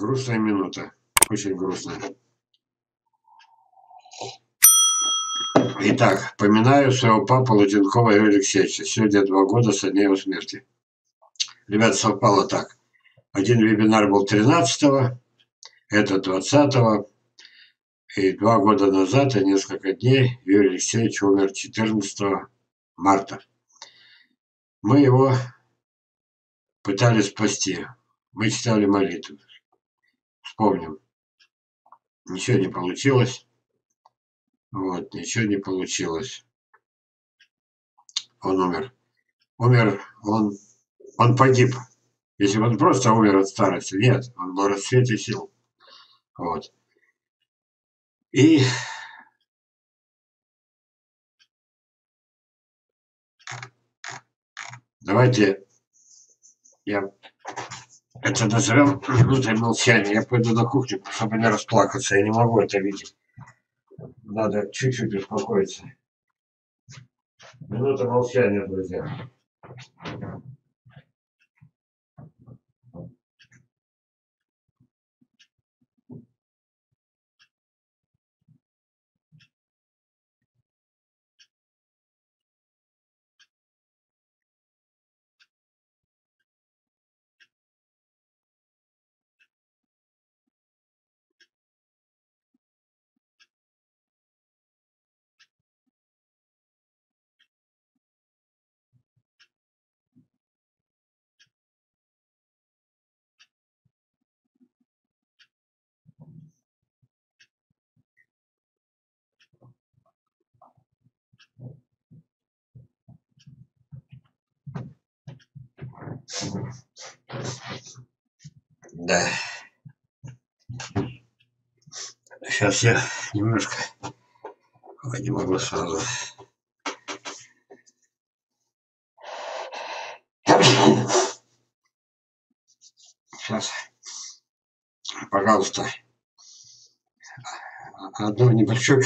Грустная минута. Очень грустная. Итак, поминаю своего папу Лутенкова Юрия Алексеевича. Сегодня 2 года со дня его смерти. Ребят, совпало так. Один вебинар был 13-го, этот 20-го. И 2 года назад, и несколько дней, Юрий Алексеевич умер 14 марта. Мы его пытались спасти. Мы читали молитву. Вспомним. Ничего не получилось. Вот, ничего не получилось. Он умер. Он погиб. Если бы он просто умер от старости. Нет, он был в расцвете сил. Вот. И давайте это назовем минутой молчания. Я пойду на кухню, чтобы не расплакаться. Я не могу это видеть. Надо чуть-чуть успокоиться. Минута молчания, друзья. Да. Сейчас я немножко... Не могу сразу. Сейчас. Пожалуйста. Одну небольшую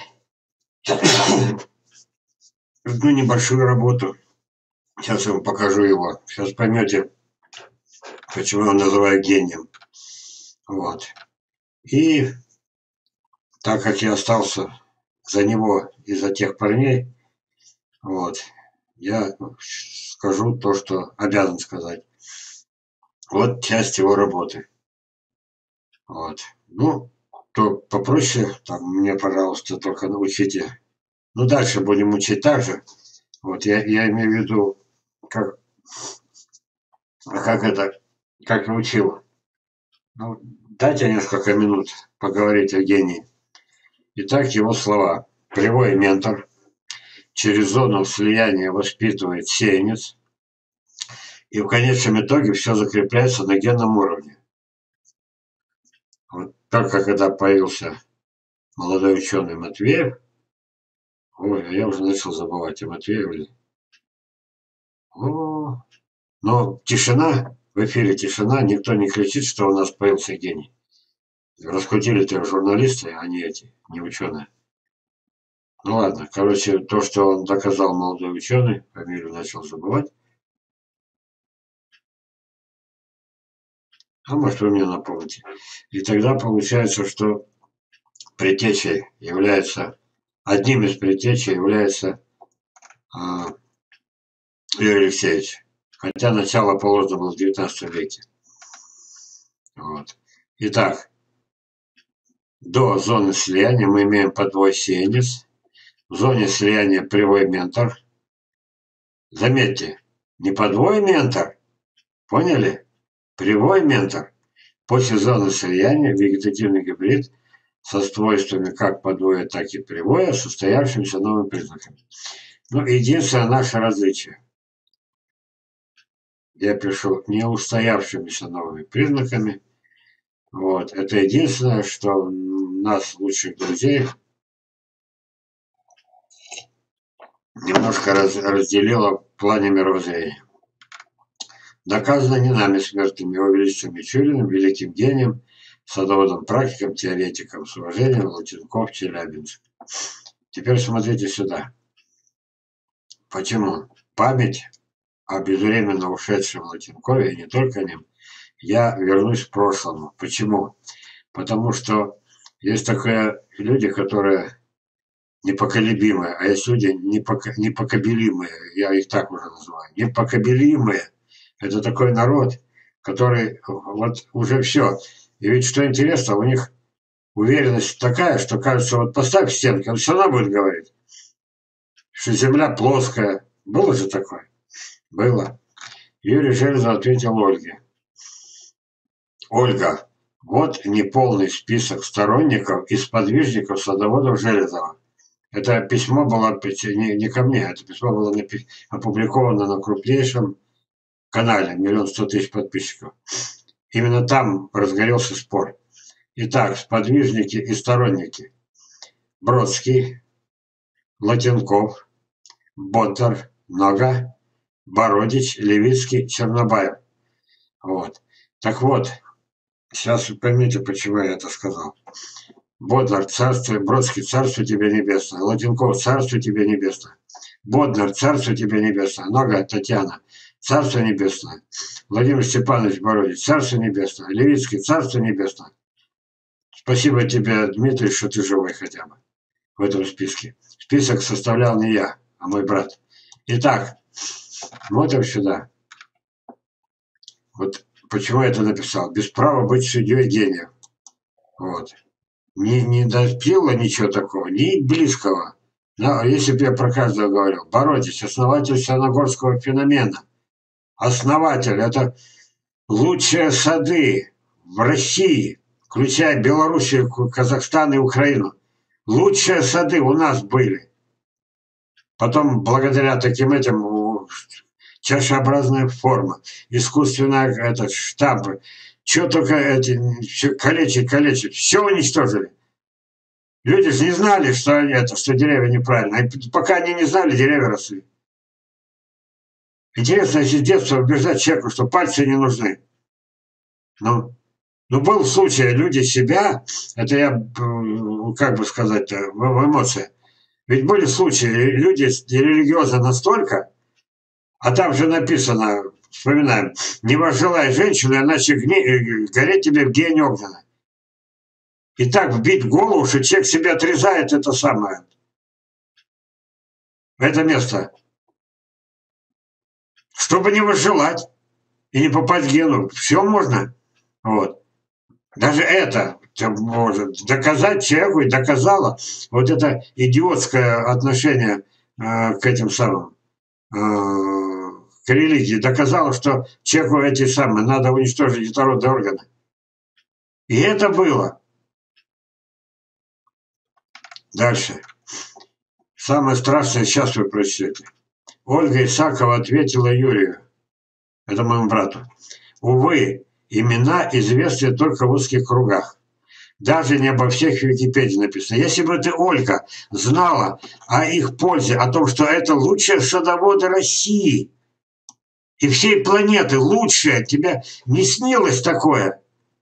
работу. Сейчас я вам покажу его. Сейчас поймете, почему я называю гением. Вот. И так как я остался за него и за тех парней, вот, я скажу то, что обязан сказать. Вот часть его работы. Вот. Ну, то попроще, там, мне, пожалуйста, только научите. Ну, дальше будем учить так же. Вот, я имею в виду, как я учил. Ну, дайте несколько минут поговорить о гении. Итак, его слова. Привой ментор через зону слияния воспитывает сеянец, и в конечном итоге все закрепляется на генном уровне. Вот только когда появился молодой ученый Матвеев, ой, я уже начал забывать о Матвееве. Но тишина, в эфире тишина, никто не кричит, что у нас появился гений. Раскрутили-то журналисты, а не ученые. Ну ладно, короче, то, что он доказал, молодой ученый, фамилию начал забывать. А может, вы мне напомните. И тогда получается, что одним из предтечей является Юрий Алексеевич. Хотя начало положено было в 19 веке. Вот. Итак, до зоны слияния мы имеем подвой сеянец. В зоне слияния привой ментор. Заметьте, не подвой ментор. Поняли? Привой ментор. После зоны слияния вегетативный гибрид со свойствами как подвоя, так и привоя, состоявшимися новыми признаками. Ну, единственное наше различие. Я пишу не устоявшимися новыми признаками. Вот. Это единственное, что нас, лучших друзей, немножко разделило в плане мировоззрения. Доказано не нами смертными, его величеством Мичуриным, великим гением, садоводом, практиком, теоретиком, с уважением, Лутенков, Челябинск. Теперь смотрите сюда. Почему? Память о безвременно ушедшем Лутенкове, и не только о нем, я вернусь к прошлому. Почему? Потому что есть такие люди, которые непоколебимые, а есть люди непокобелимые, я их так уже называю. Непокобелимые – это такой народ, который вот уже все. И ведь что интересно, у них уверенность такая, что кажется, вот поставь стенку, он все равно будет говорить, что земля плоская. Было же такое? Было. Юрий Железов ответил Ольге. Ольга, вот неполный список сторонников и сподвижников садоводов Железова. Это письмо было не ко мне, это письмо было опубликовано на крупнейшем канале, 1 100 000 подписчиков. Именно там разгорелся спор. Итак, сподвижники и сторонники. Бродский, Латенков, Боттер, Нога, Бородич, Левицкий, Чернобаев. Вот. Так вот, сейчас вы поймите, почему я это сказал. Бодлер, царство, Бродский, царство тебе небесное. Латенков, царство тебе небесное. Бодлер, царство тебе небесное. Нога, Татьяна, царство небесное. Владимир Степанович Бородич, царство небесное. Левицкий, царство небесное. Спасибо тебе, Дмитрий, что ты живой хотя бы в этом списке. Список составлял не я, а мой брат. Итак, смотрим сюда. Вот почему я это написал. Без права быть судьей гениев. Вот. Не допило ничего такого, ни близкого. Но если бы я про каждого говорил. Бородич, основатель Синагорского феномена. Основатель. Это лучшие сады в России, включая Белоруссию, Казахстан и Украину. Лучшие сады у нас были. Потом, благодаря таким этим, чашеобразная форма, искусственная штампы, что только эти, калечить, все уничтожили. Люди же не знали, что деревья неправильно. И пока они не знали, деревья росли. Интересно, если с детства убеждать человека, что пальцы не нужны. Ну, был случай, люди себя, это я, как бы сказать, в эмоциях. Ведь были случаи, люди религиозны настолько, а там же написано, вспоминаем, не возжелай женщину, иначе гореть тебе в гене огненно. И так вбить в голову, что человек себе отрезает это самое, это место, чтобы не возжелать и не попасть в гену. Все можно. Вот. Даже это может доказать человеку, и доказало вот это идиотское отношение к этим самым, к религии, доказало, что человеку эти самые, надо уничтожить детородные органы. И это было. Дальше. Самое страшное сейчас вы прочтете. Ольга Исакова ответила Юрию, это моему брату. Увы, имена известны только в узких кругах. Даже не обо всех в Википедии написано. Если бы ты, Ольга, знала о их пользе, о том, что это лучшие садоводы России и всей планеты, лучшие, тебе не снилось такое.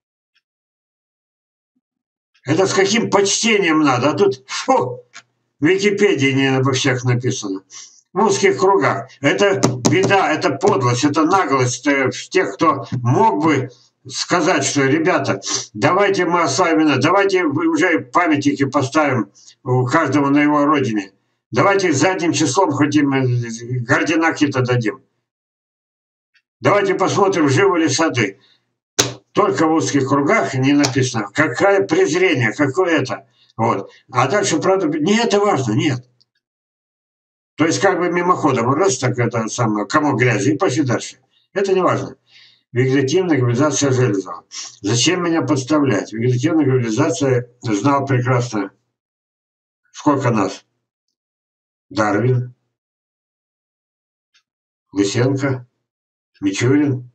Это с каким почтением надо, а тут, фу, в Википедии не обо всех написано. В узких кругах. Это беда, это подлость, это наглость тех, кто мог бы сказать, что, ребята, давайте мы ославим, давайте уже памятники поставим у каждого на его родине. Давайте задним числом хоть им ордена какие-то дадим. Давайте посмотрим, живы ли сады. Только в узких кругах не написано. Какое презрение, какое это. Вот. А дальше, правда, не это важно, нет. То есть как бы мимоходом, раз так это самое, кому грязи, и пошли дальше. Это не важно. Вегетативная гибридизация Железова. Зачем меня подставлять? Вегетативная гибридизация знал прекрасно. Сколько нас? Дарвин, Лысенко, Мичурин.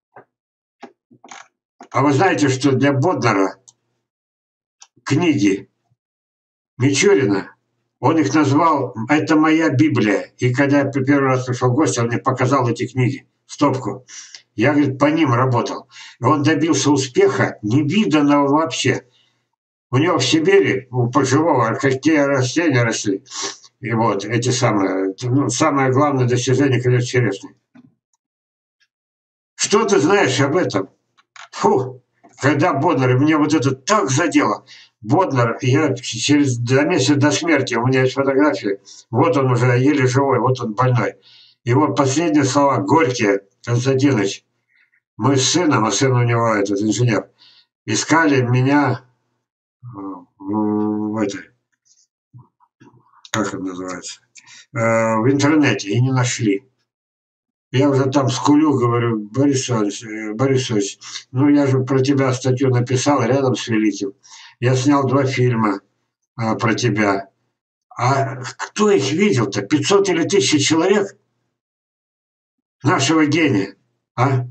А вы знаете, что для Боднера книги Мичурина, он их назвал «Это моя Библия». И когда я первый раз пришел в гости, он мне показал эти книги, стопку. Я, говорит, по ним работал. И он добился успеха, невиданного вообще. У него в Сибири, у пожилого, какие растения росли. И вот эти самые, самое главное достижение, конечно, черешни. Что ты знаешь об этом? Фу, когда Боднар, мне вот это так задело. Боднар, я через 2 месяца до смерти, у меня есть фотографии, вот он уже еле живой, вот он больной. Его последние слова горькие: Константинович, мы с сыном, а сын у него этот инженер, искали меня в этой, как это называется, в интернете и не нашли. Я уже там скулю, говорю: Борис Ильич, ну я же про тебя статью написал рядом с Великим. Я снял 2 фильма про тебя. А кто их видел-то? 500 или 1000 человек? Нашего гения, а?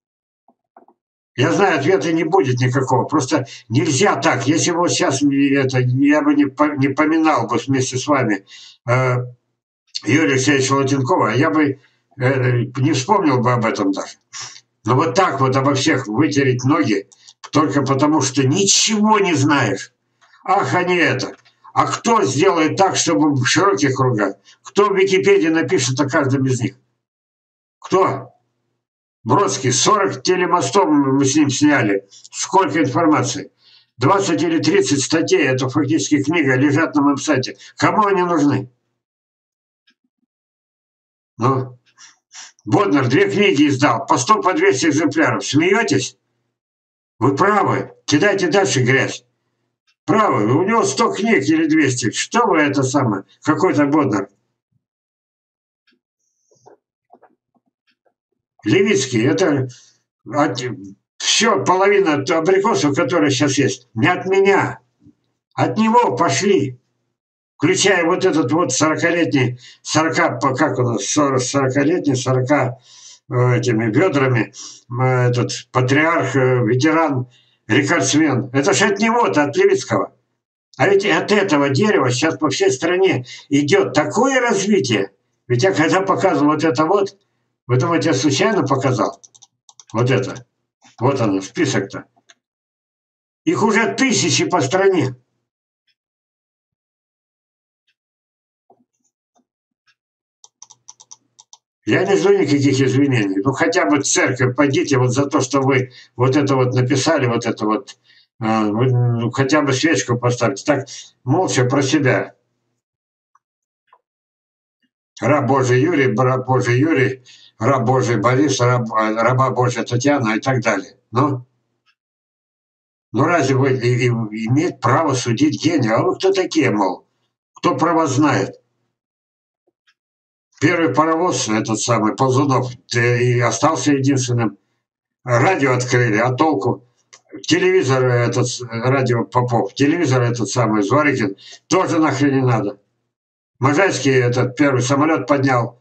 Я знаю, ответа не будет никакого. Просто нельзя так. Если бы вот сейчас это, я бы не поминал бы вместе с вами Юрия Алексеевича Латенкова, я бы не вспомнил бы об этом даже. Но вот так вот обо всех вытереть ноги только потому, что ничего не знаешь. Ах, а не это. А кто сделает так, чтобы в широких кругах? Кто в Википедии напишет о каждом из них? Кто? Бродский. 40 телемостов мы с ним сняли. Сколько информации? 20 или 30 статей, это фактически книга, лежат на моем сайте. Кому они нужны? Ну, Боднар 2 книги издал, по 100, по 200 экземпляров. Смеетесь? Вы правы. Кидайте дальше грязь. Правы. У него 100 книг или 200. Что вы это самое? Какой-то Боднар. Левицкий, это все, половина абрикосов, которые сейчас есть, не от меня. От него пошли. Включая вот этот вот 40-летний, 40, как у нас, 40-летний, 40 этими бедрами, этот патриарх, ветеран, рекордсмен. Это же от него-то, от Левицкого. А ведь от этого дерева сейчас по всей стране идет такое развитие. Ведь я когда показывал вот это вот, вы думаете, я случайно показал? Вот это. Вот оно, список-то. Их уже 1000 по стране. Я не жду никаких извинений. Ну, хотя бы в церковь пойдите вот за то, что вы вот это вот написали, вот это вот, ну, хотя бы свечку поставьте. Так, молча про себя. Раб Божий Юрий, раб Божий Юрий, раб Божий Борис, раба Божья Татьяна и так далее. Ну разве вы имеете право судить гения? А вы кто такие, мол? Кто про вас знает? Первый паровоз, этот самый, Ползунов, и остался единственным. Радио открыли, а толку? Телевизор этот, радио Попов, телевизор этот самый, Зворыкин, тоже нахрен не надо. Можайский этот первый самолет поднял,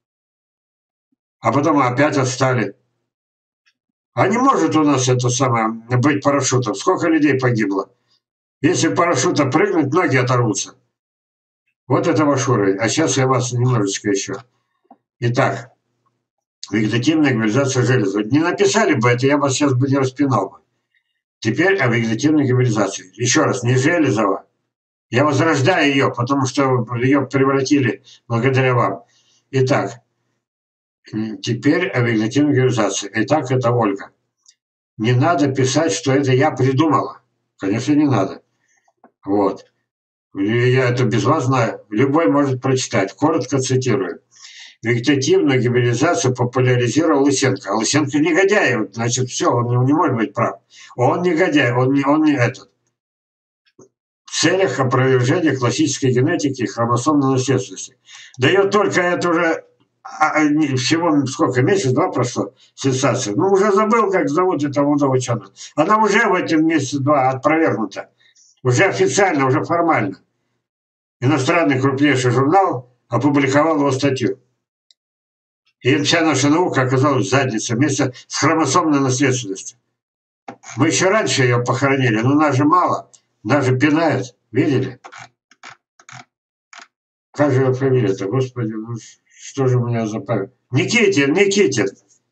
а потом опять отстали. А не может у нас это самое быть парашютом. Сколько людей погибло? Если парашюта прыгнуть, ноги оторвутся. Вот это ваш уровень. А сейчас я вас немножечко еще. Итак, вегетативная гибридизация железа. Не написали бы это, я вас сейчас бы не распинал бы. Теперь о вегетативной гибридизации. Еще раз, не Железова. Я возрождаю ее, потому что ее превратили благодаря вам. Итак, теперь о вегетативной гибридизации. Итак, это Ольга. Не надо писать, что это я придумала. Конечно, не надо. Вот. Я это без вас знаю. Любой может прочитать. Коротко цитирую. Вегетативную гибридизацию популяризировал Лысенко. А Лысенко негодяй. Значит, все, он не может быть прав. Он негодяй, он не этот. В целях опровержения классической генетики и хромосомной наследственности. Дает только это уже всего сколько, месяц-два прошло, сенсация. Ну, уже забыл, как зовут этого молодого ученого. Она уже в этом месяц-два опровергнута. Уже официально, уже формально. Иностранный крупнейший журнал опубликовал его статью. И вся наша наука оказалась в заднице вместе с хромосомной наследственностью. Мы еще раньше ее похоронили, но нас же мало. Нас же пинают. Видели? Как же его фамилия-то, господи, ну что же у меня за память? Никитин.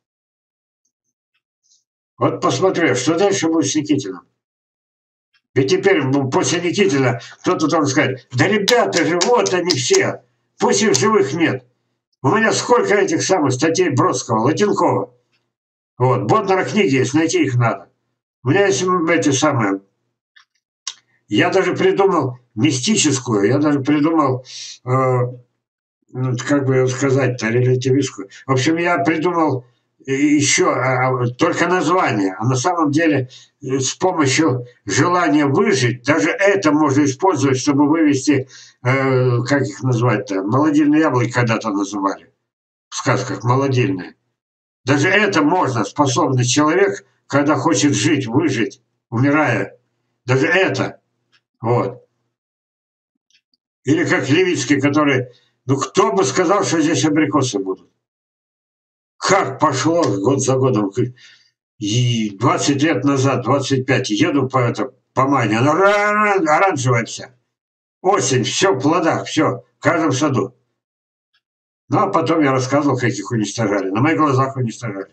Вот посмотри, что дальше будет с Никитиным? Ведь теперь после Никитина кто-то должен сказать: да ребята же, вот они все. Пусть их живых нет. У меня сколько этих самых статей Бродского, Латенкова. Вот, Боднара книги есть, найти их надо. У меня есть эти самые... Я даже придумал мистическую, я даже придумал, ну, как бы сказать-то, релятивистскую. В общем, я придумал еще только название, а на самом деле с помощью желания выжить, даже это можно использовать, чтобы вывести, как их назвать-то, молодильные яблоки когда-то называли, в сказках молодильные. Даже это можно, способный человек, когда хочет жить, выжить, умирая. Даже это. Вот. Или как Левицкий, который... Ну, кто бы сказал, что здесь абрикосы будут? Как пошло год за годом. И 20 лет назад, 25, еду по Мане, она оранжевая вся. Осень, все в плодах, все, в каждом саду. Ну, а потом я рассказывал, как их уничтожали. На моих глазах уничтожали.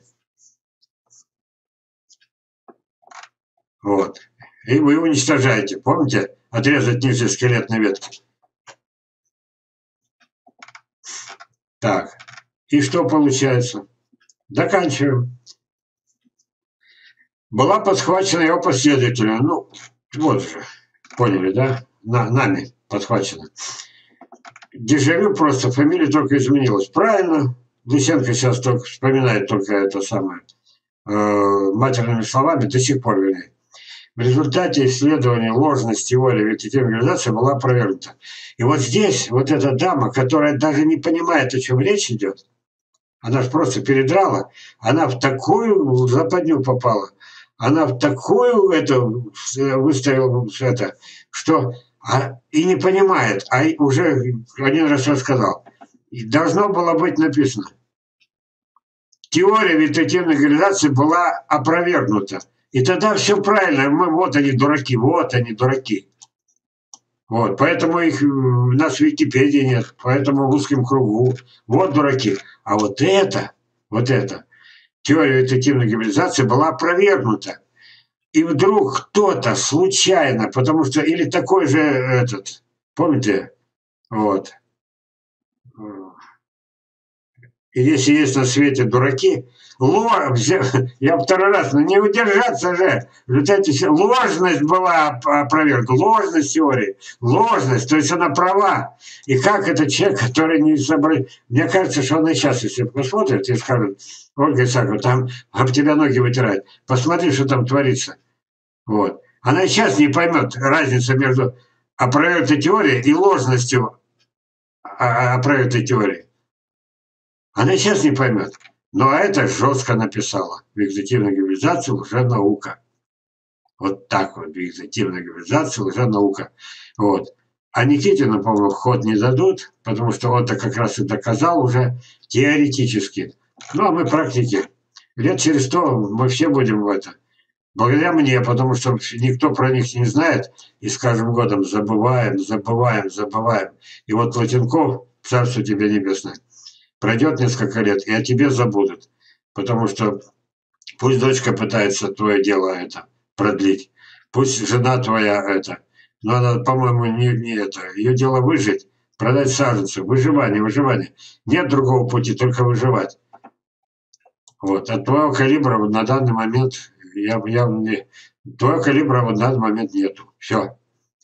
Вот. И вы уничтожаете. Помните? Отрезать ниже скелетной ветки. Так. И что получается? Заканчиваем. Была подхвачена его последователем. Ну, вот же. Поняли, да? Нами подхвачена. Дежавю просто, фамилия только изменилась. Правильно. Лысенко сейчас только вспоминает только это самое. Матерными словами до сих пор, вернее. В результате исследования ложность теории вегетативной организации была опровергнута. И вот здесь вот эта дама, которая даже не понимает, о чем речь идет, она же просто передрала, она в такую западню попала, она в такую выставила это, что и не понимает, а уже один раз рассказал. Должно было быть написано. Теория вегетативной организации была опровергнута. И тогда все правильно. Вот они дураки, вот они дураки. Вот, поэтому их у нас в Википедии нет, поэтому в узком кругу. Вот дураки. А вот это, теория вегетативной гибридизации была опровергнута. И вдруг кто-то случайно, потому что, или такой же этот, помните, вот, и если есть на свете дураки, я второй раз, но не удержаться же. Вот эти ложность была опровергнута, ложность теории, ложность, то есть она права. И как этот человек, который не собрал... Мне кажется, что он и сейчас, если посмотрит и скажет, Ольга Исааковна, там об тебя ноги вытирают, посмотри, что там творится. Вот. Она и сейчас не поймет разницу между опровергнутой теорией и ложностью опровергнутой теории. Она сейчас не поймет. Но это жестко написала. Вегетативная гибридизация уже наука. Вот так вот. Вегетативная гибридизация уже наука. Вот. А Никитину, по-моему, ход не дадут, потому что он-то как раз и доказал уже теоретически. Ну, а мы практики. Лет через 100 мы все будем в это. Благодаря мне, потому что никто про них не знает. И с каждым годом забываем. И вот Латенков, царство тебе небесное, пройдет несколько лет, и о тебе забудут. Потому что пусть дочка пытается твое дело это продлить, пусть жена твоя это, но она, по-моему, не это. Ее дело выжить, продать саженцы, выживание. Нет другого пути, только выживать. Вот. От твоего калибра на данный момент твоего калибра на данный момент нету. Все.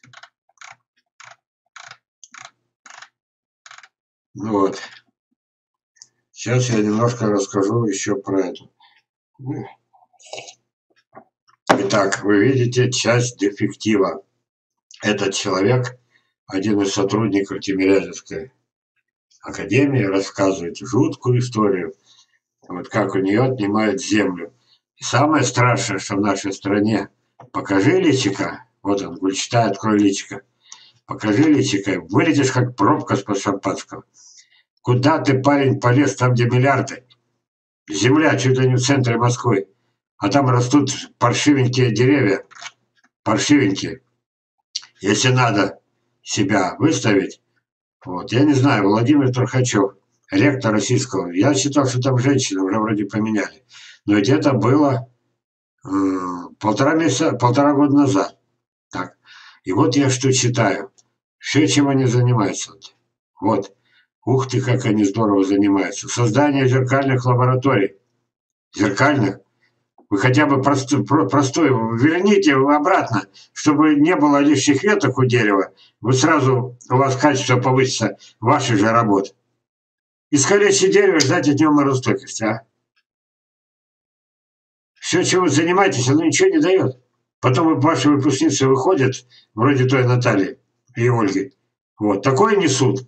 Вот. Сейчас я немножко расскажу еще про это. Итак, вы видите часть дефектива. Этот человек, один из сотрудников Тимирязевской академии, рассказывает жуткую историю, вот как у нее отнимают землю. И самое страшное, что в нашей стране, покажи личика, вот он, Гульчатай, открой личико, покажи личико, вылетишь как пробка с-под шампанского. Куда ты, парень, полез там, где миллиарды? Земля чуть ли не в центре Москвы. А там растут паршивенькие деревья. Паршивенькие. Если надо себя выставить, вот, я не знаю, Владимир Трухачев, ректор российского, я считал, что там женщины уже вроде поменяли. Но ведь это было полтора года назад. Так. И вот я что читаю. Все, чем они занимаются. Вот. Ух ты, как они здорово занимаются. Создание зеркальных лабораторий. Зеркальных. Вы хотя бы простой верните обратно, чтобы не было лишних веток у дерева. Вы сразу, у вас качество повысится вашей же работы. Искалечьте дерево, ждать от него морозостойкости, а? Все, чем вы занимаетесь, оно ничего не дает. Потом ваши выпускницы выходят, вроде той Натальи и Ольги. Вот, такое несут.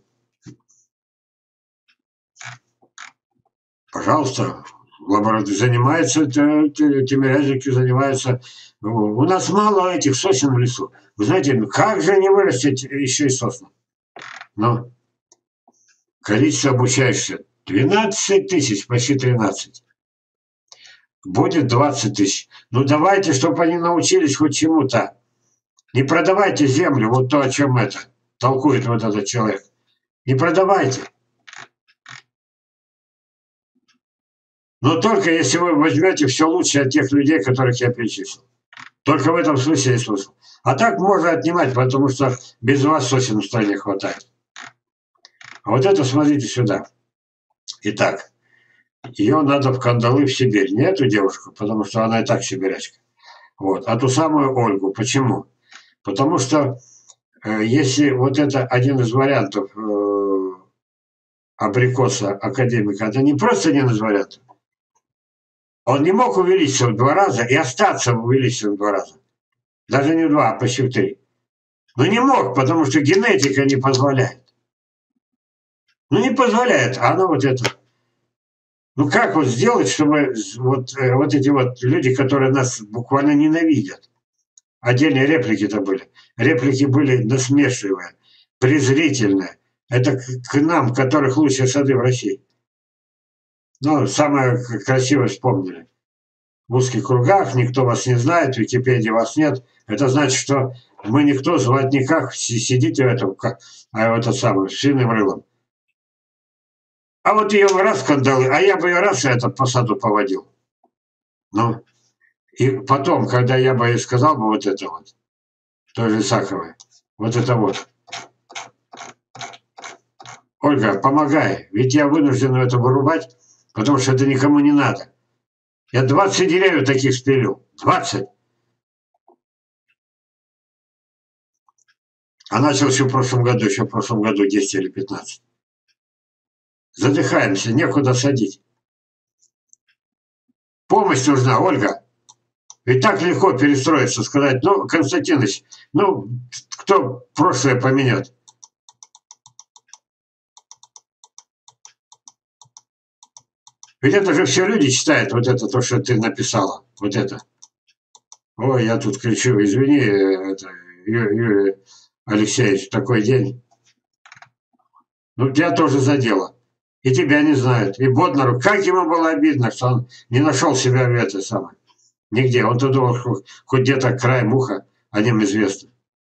Пожалуйста, лаборатория занимается, тимирязевки занимаются. У нас мало этих сосен в лесу. Вы знаете, как же не вырастить еще и сосны? Но количество обучающихся 12 тысяч, почти 13. Будет 20 тысяч. Ну давайте, чтобы они научились хоть чему-то. Не продавайте землю, вот то, о чем это толкует вот этот человек. Не продавайте. Но только если вы возьмете все лучшее от тех людей, которых я перечислил. Только в этом смысле есть смысл. А так можно отнимать, потому что без вас сосен в стране хватает. А вот это смотрите сюда. Итак, ее надо в кандалы в Сибирь. Не эту девушку, потому что она и так сибирячка. Вот. А ту самую Ольгу. Почему? Потому что если вот это один из вариантов абрикоса академика, это не просто один из вариантов. Он не мог увеличиться в 2 раза и остаться увеличиться в 2 раза. Даже не в 2, а почти в 3. Но не мог, потому что генетика не позволяет. Ну не позволяет, а она вот это. Ну как вот сделать, чтобы вот эти вот люди, которые нас буквально ненавидят. Отдельные реплики-то были. Реплики были насмешливые, презрительные. Это к нам, которых лучшие сады в России. Ну, самое красивое вспомнили. В узких кругах никто вас не знает, в Википедии вас нет. Это значит, что мы никто, звать никак, сидите в этом, а этот самый, с синым рылом. А вот ее раз скандалы, а я бы ее раз это по саду поводил. Ну, и потом, когда я бы ей сказал бы вот это вот, той же Саховой, вот это вот. Ольга, помогай, ведь я вынужден это вырубать, потому что это никому не надо. Я 20 деревьев таких спилю. 20. А начал еще в прошлом году, 10 или 15. Задыхаемся, некуда садить. Помощь нужна, Ольга. Ведь так легко перестроиться, сказать, ну, Константинович, ну, кто прошлое поменяет? Ведь это же все люди читают, вот это то, что ты написала, вот это. Ой, я тут кричу, извини, это, Юрий Алексеевич, такой день. Ну, тебя тоже задело. И тебя не знают. И Боднару, как ему было обидно, что он не нашел себя в этой самой. Нигде. Он туда хоть где-то краем уха о нем известно.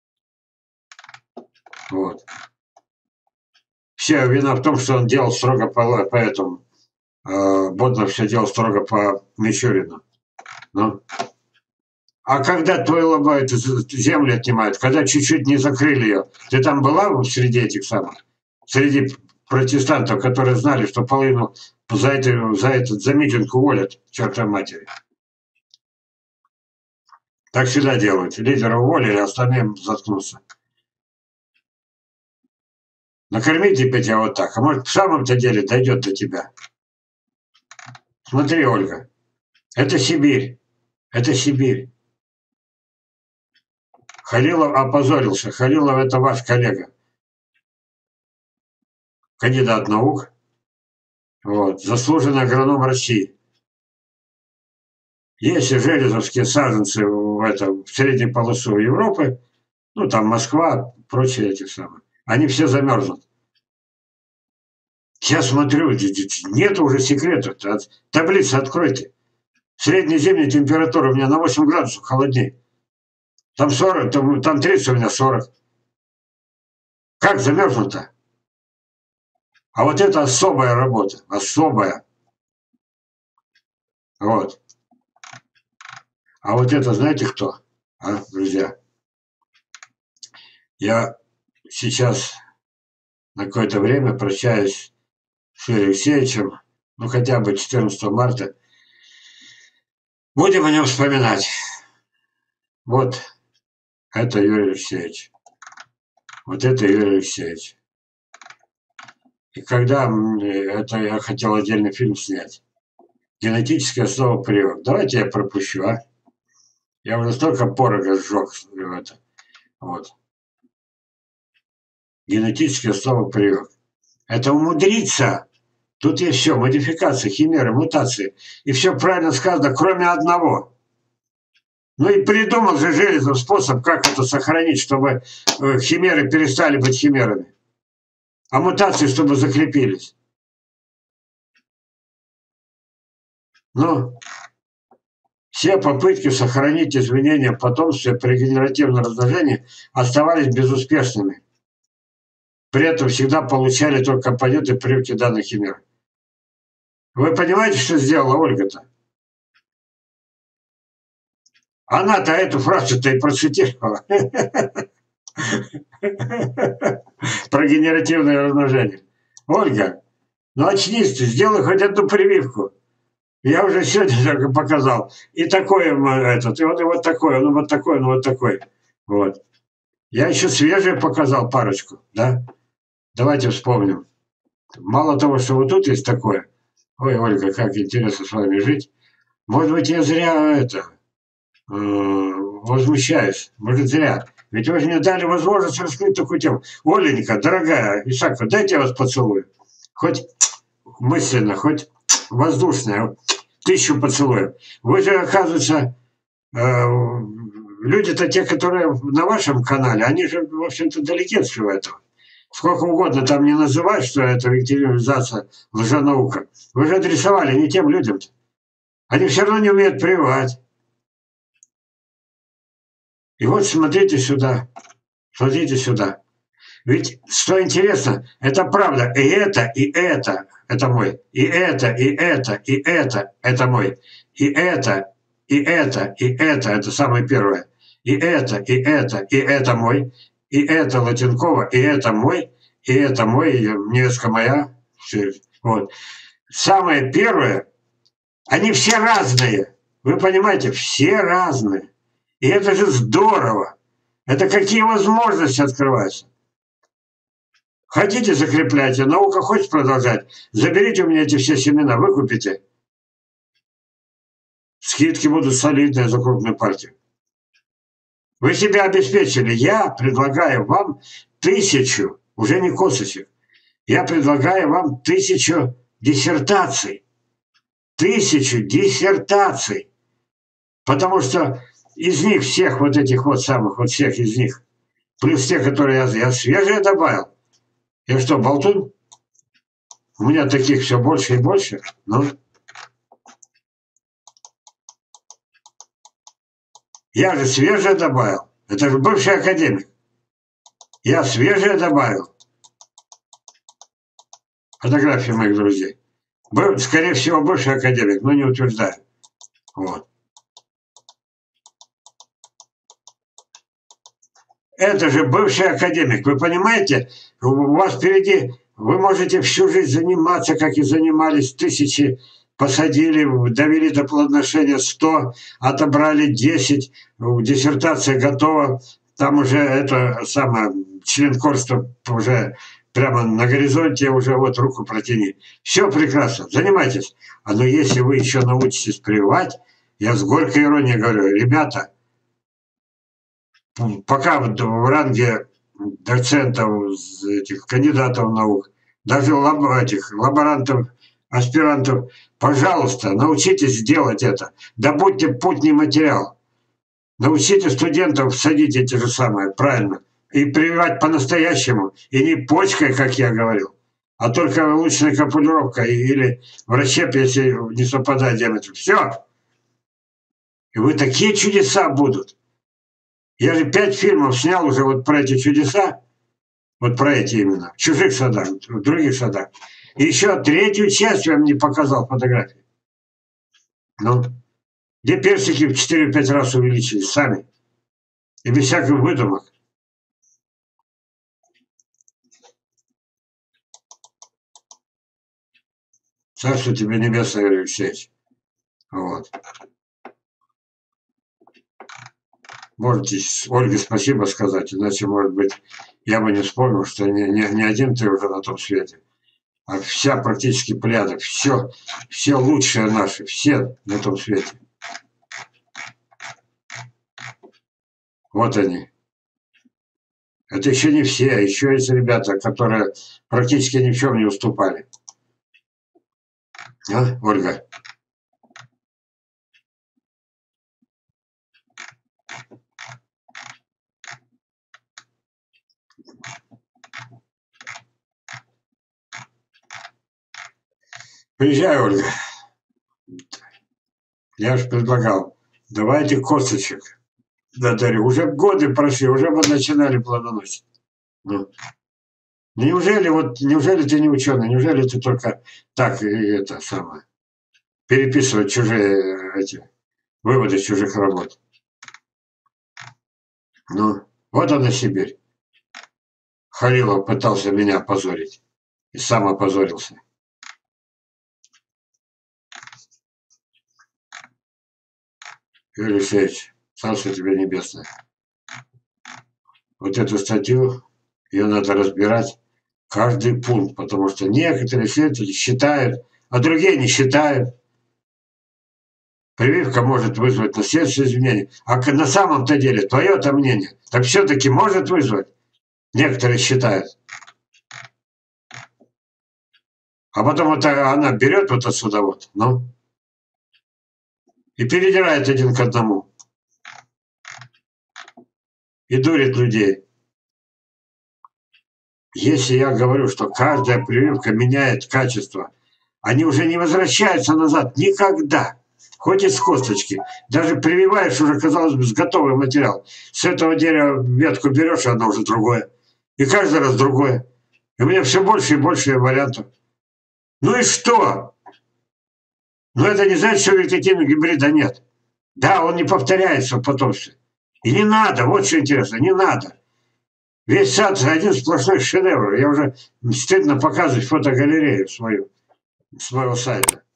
Вот. Вся вина в том, что он делал строго по этому. Боднар все делал строго по Мичурину. Ну. А когда твою лоба эту землю отнимают, когда чуть-чуть не закрыли ее, ты там была среди этих самых? Среди протестантов, которые знали, что половину за митинг уволят, чертовой матери. Так всегда делают. Лидера уволили, остальным заткнутся. Накормите тебя вот так, а может в самом-то деле дойдет до тебя. Смотри, Ольга, это Сибирь. Это Сибирь. Халилов опозорился. Халилов это ваш коллега. Кандидат наук. Вот. Заслуженный агроном России. Если железовские саженцы в средней полосу Европы, ну там Москва, прочие эти самые, они все замерзнут. Я смотрю, нет уже секретов. Таблицы откройте. Средняя зимняя температура у меня на 8 градусов холоднее. Там 40, там 30, у меня 40. Как замерзнуто? А вот это особая работа. Особая. Вот. А вот это знаете кто? А, друзья? Я сейчас на какое-то время прощаюсь с Юрием Алексеевичем, ну хотя бы 14 марта. Будем о нем вспоминать. Вот это Юрий Алексеевич. Вот это Юрий Алексеевич. И когда это я хотел отдельный фильм снять. Генетическая основа прививок. Давайте я пропущу, а? Я уже столько порога сжег в это. Вот. Генетическая основа прививок. Это умудриться. Тут есть все. Модификации, химеры, мутации. И все правильно сказано, кроме одного. Ну и придумал же Железов способ, как это сохранить, чтобы химеры перестали быть химерами. А мутации, чтобы закрепились. Ну, все попытки сохранить изменения в потомстве при генеративном размножении оставались безуспешными. При этом всегда получали только компоненты прививки данных химер. Вы понимаете, что сделала Ольга-то? Она-то эту фразу-то и процитировала. Про генеративное размножение. Ольга, ну очнись ты, сделай хоть одну прививку. Я уже сегодня только показал. И такой этот, и вот такой, ну вот такой, ну вот такой. Вот. Я еще свежие показал парочку, да? Давайте вспомним. Мало того, что вот тут есть такое. Ой, Ольга, как интересно с вами жить. Может быть, я зря это возмущаюсь. Может, зря. Ведь вы же мне дали возможность раскрыть такую тему. Оленька, дорогая Исакова, дайте я вас поцелую. Хоть мысленно, хоть воздушно. 1000 поцелуев. Вы же, оказывается, люди-то те, которые на вашем канале, они же, в общем-то, далеки от всего этого. Сколько угодно там не называть, что это викторинизация, лженаука. Вы же адресовали не тем людям -то. Они все равно не умеют прививать. И вот смотрите сюда. Смотрите сюда. Ведь, что интересно, это правда. И это мой. И это мой. И это самое первое. И это мой. И это Латинкова, и это мой, невестка моя. Вот. Самое первое, они все разные. Вы понимаете, все разные. И это же здорово. Это какие возможности открываются. Хотите, закрепляйте. Наука хочет продолжать. Заберите у меня эти все семена, выкупите. Скидки будут солидные за крупную партию. Вы себя обеспечили. Я предлагаю вам 1000, уже не косочек. Я предлагаю вам 1000 диссертаций. 1000 диссертаций. Потому что из них всех вот этих вот самых, вот всех из них, плюс те, которые я свежие добавил. Я что, болтун? У меня таких все больше и больше. Ну, я же свежее добавил. Это же бывший академик. Я свежее добавил. Фотографии моих друзей. Скорее всего, бывший академик, но не утверждаю. Вот. Это же бывший академик. Вы понимаете, у вас впереди, вы можете всю жизнь заниматься, как и занимались, 1000 посадили, довели до плодоношения 100, отобрали 10, диссертация готова, там уже это самое, членкорство уже прямо на горизонте, уже вот руку протяни. Все прекрасно, занимайтесь. Но если вы еще научитесь прививать, я с горькой иронией говорю, ребята, пока в ранге доцентов, этих кандидатов наук, даже этих лаборантов, аспирантов, пожалуйста, научитесь делать это. Добудьте путний материал. Научите студентов садить эти же самые, правильно, и прививать по-настоящему, и не почкой, как я говорил, а только лучной капулировкой или в расщепе, если не совпадает диаметр. Все. И вы такие чудеса будут. Я же 5 фильмов снял уже вот про эти чудеса, вот про эти именно, в чужих садах, в других садах. И еще 3-ю часть я вам не показал фотографии. Ну, где персики в 4-5 раз увеличились сами. И без всяких выдумок. Царство тебе небесное, Юрий Алексеевич. Вот. можете Ольге спасибо сказать, иначе, может быть, я бы не вспомнил, что не один ты уже на том свете, а вся практически плеяда, все лучшие наши, все на том свете. Вот они. Это еще не все, еще есть ребята, которые практически ни в чем не уступали. А, Ольга? Приезжай, Ольга. Я же предлагал. Давайте косточек. Да, дарю. Уже годы прошли, уже бы начинали плодоносить. Ну. Неужели ты не ученый? Неужели ты только так это самое переписывать чужие эти выводы чужих работ? Ну, вот она Сибирь. Халилов пытался меня опозорить. И сам опозорился. Юрий Алексеевич, царство тебе небесное. Вот эту статью, ее надо разбирать каждый пункт, потому что некоторые исследователи считают, а другие не считают. Прививка может вызвать наследственные изменения. А на самом-то деле, твое-то мнение, так все-таки может вызвать. Некоторые считают. А потом вот она берет вот отсюда вот, ну, и передирает один к одному. И дурит людей. Если я говорю, что каждая прививка меняет качество, они уже не возвращаются назад никогда. Хоть из косточки. Даже прививаешь уже, казалось бы, с готовый материал. С этого дерева ветку берешь, одно уже другое. И каждый раз другое. И у меня все больше и больше вариантов. Ну и что? Но это не значит, что вегетативного гибрида нет. Да, он не повторяется в потомстве. И не надо, вот что интересно, не надо. Весь сад один сплошной шедевр. Я уже стыдно показывать фотогалерею свою, с моего сайта.